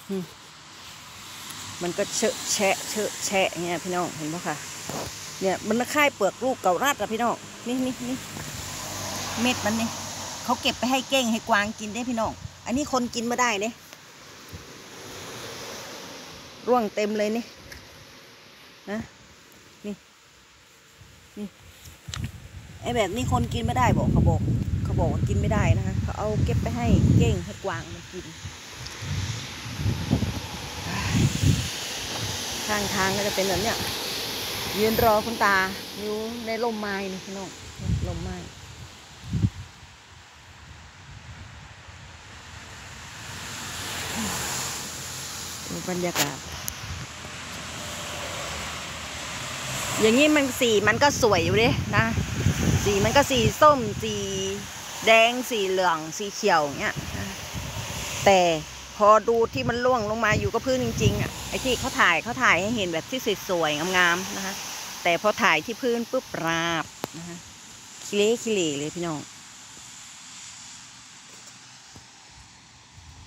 มันก็เชอะแฉะเงี้ยพี่น้องเห็นปะคะเนี่ยมันค่ายเปลือกลูกเก่าราดอะพี่น้องนี่เม็ดมันนี่เขาเก็บไปให้เก้งให้กวางกินได้พี่น้องอันนี้คนกินไม่ได้เนี่ยร่วงเต็มเลยนี่นะนี่ไอแบบนี้คนกินไม่ได้บอกเขาบอกว่ากินไม่ได้นะคะเขาเอาเก็บไปให้เก้งให้กวางมันกินข้างทางก็จะเป็นแบบเนี้ยยืนรอคุณตาอยู่ในร่มไม้นี่พี่น้องร่มไม้บรรยากาศอย่างนี้มันสีมันก็สวยอยู่ดินะสีมันก็สีส้มสีแดงสีเหลืองสีเขียวอย่างเงี้ยแต่พอดูที่มันร่วงลงมาอยู่กับพื้นจริงๆอ่ะไอ้ที่เขาถ่ายให้เห็นแบบที่สวยๆงามๆนะคะแต่พอถ่ายที่พื้นปุ๊บราบนะคะขี้เละเลยพี่น้อง